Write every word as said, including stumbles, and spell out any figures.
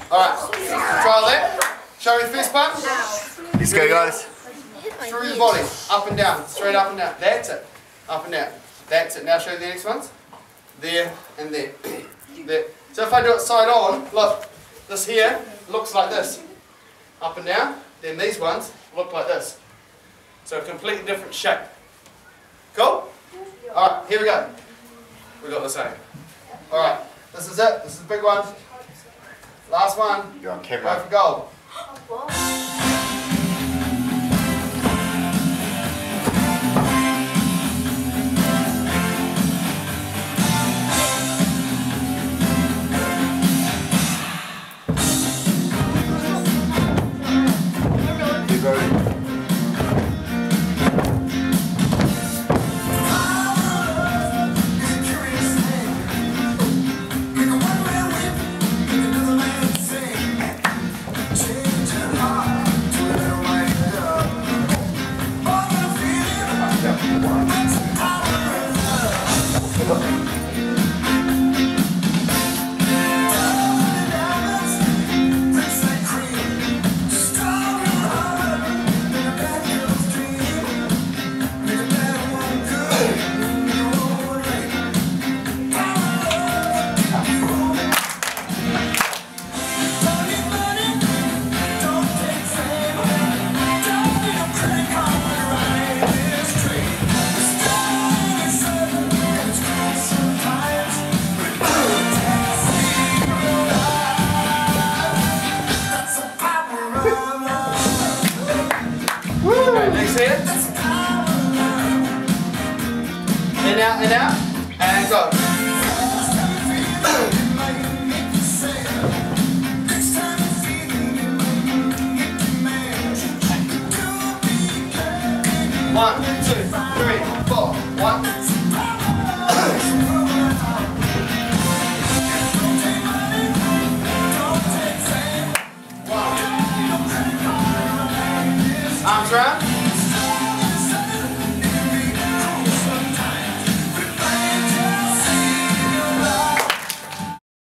Alright, try that. Show me the first part. Let's go, guys. Through the body, up and down, straight up and down. That's it. Up and down. That's it. Now show you the next ones. There and there. There. So if I do it side on, look, this here looks like this. Up and down. Then these ones look like this. So a completely different shape. Cool? Alright, here we go. We got the same. Alright, this is it. This is the big one. Last one. You're on Go camera. for gold. You go. See it? In, out, in, out, and go. One, two, three, four. One.